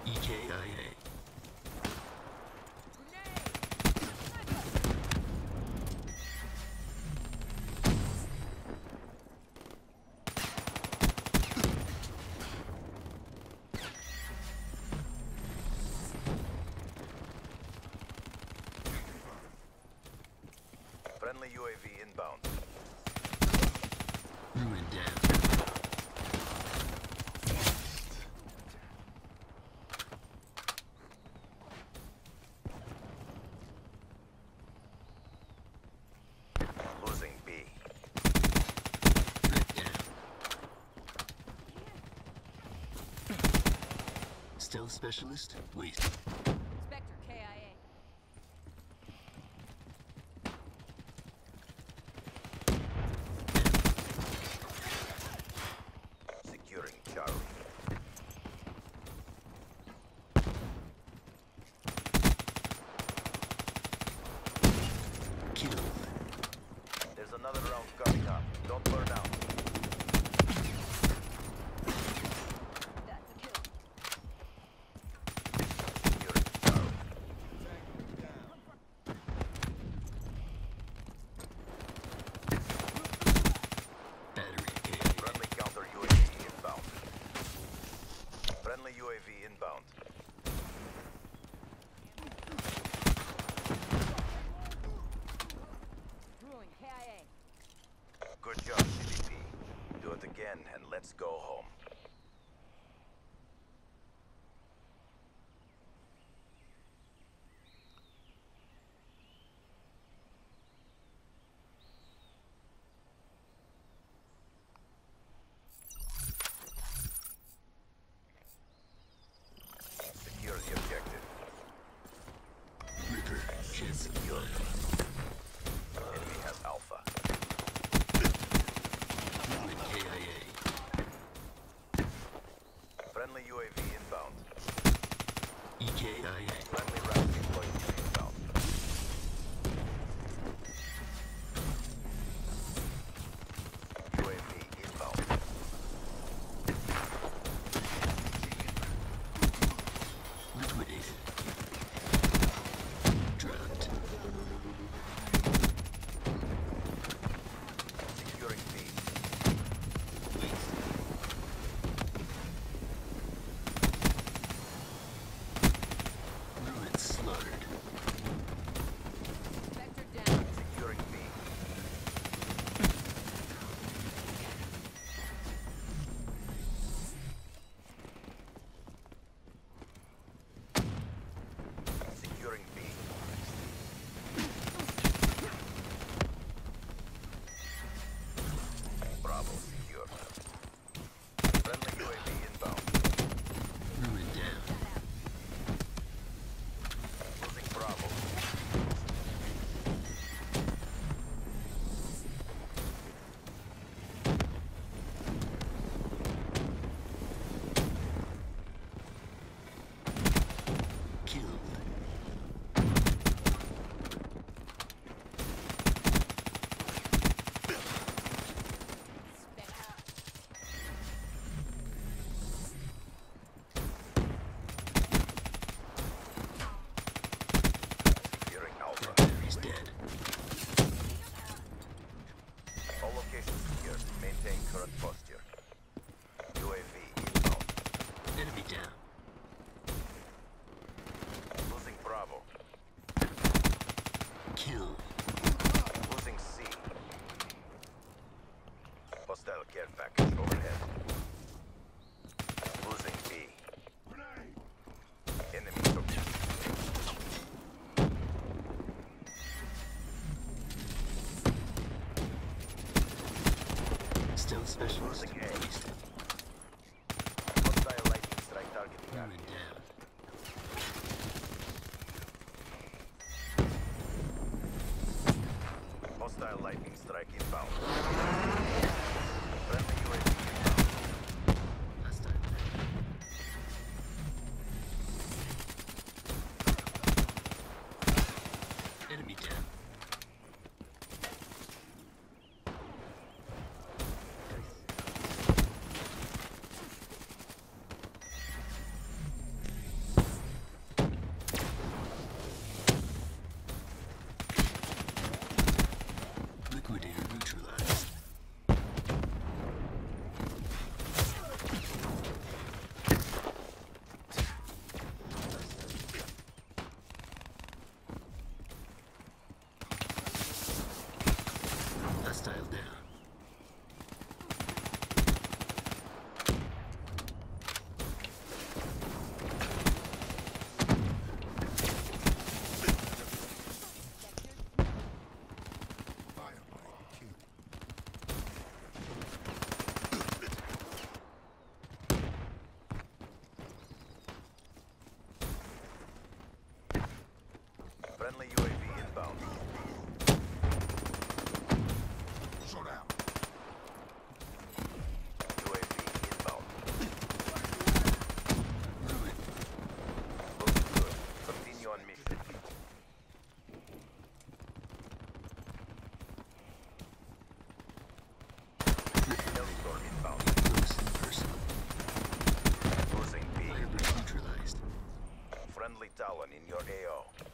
EKIA. Friendly UAV inbound. Ruin down. Losing B. Threat down. Stealth specialist? Wait. Spectre KIA. Securing Charlie. Killed. There's another round coming up. Don't burn out. That's a kill. Securing Charlie. Battery KIA. Friendly counter UAV inbound. Friendly UAV inbound. Ruin KIA. Good job, CDP. Do it again and let's go home. Secure the objective. Ripper. Chance of Secure. blood. Enemy has Alpha. Ruin KIA. Friendly UAV inbound. EKIA. Friendly round deployment inbound. UAV inbound. Liquidated. Dropped. Securing B. Wait. Ruin slaughtered. Spectre down. Securing B. Securing B. Bravo secure. Friendly UAV inbound. Ruin down. Losing Bravo. Killed. Securing Alpha. Battery's dead. All locations secured. Maintain current posture. UAV inbound. Enemy down. Losing Bravo. Kill. Losing C. Hostile care package overhead. Losing B. Enemy took Stealth specialist. Losing A. Wasted. Hostile lightning strike targeting Ruin area. down. Hostile lightning strike inbound. Friendly UAV inbound. Hostile. Enemy down. Talon in your AO.